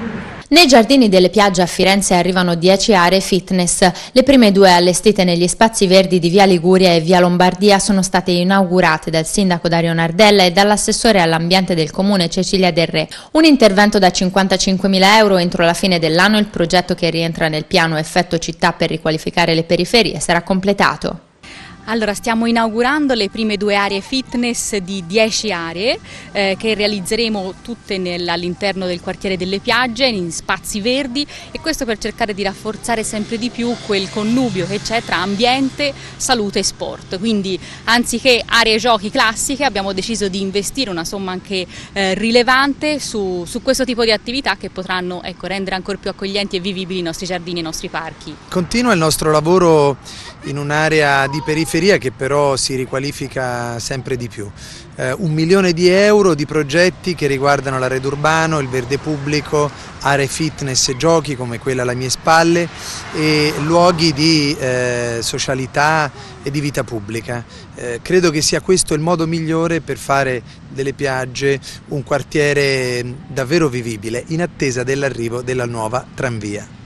Nei giardini delle piagge a Firenze arrivano 10 aree fitness. Le prime 2 allestite negli spazi verdi di Via Liguria e Via Lombardia sono state inaugurate dal sindaco Dario Nardella e dall'assessore all'ambiente del comune Cecilia Del Re. Un intervento da 55.000 euro entro la fine dell'anno. Il progetto, che rientra nel piano Effetto Città per riqualificare le periferie, sarà completato. Allora, stiamo inaugurando le prime 2 aree fitness di 10 aree che realizzeremo tutte all'interno del quartiere delle piagge, in spazi verdi, e questo per cercare di rafforzare sempre di più quel connubio che c'è tra ambiente, salute e sport. Quindi, anziché aree giochi classiche, abbiamo deciso di investire una somma anche rilevante su questo tipo di attività che potranno, rendere ancora più accoglienti e vivibili i nostri giardini e i nostri parchi. Continua il nostro lavoro in un'area di periferia che però si riqualifica sempre di più. 1 milione di euro di progetti che riguardano l'arredo urbano, il verde pubblico, aree fitness e giochi come quella alle mie spalle e luoghi di socialità e di vita pubblica. Credo che sia questo il modo migliore per fare delle piagge un quartiere davvero vivibile in attesa dell'arrivo della nuova tranvia.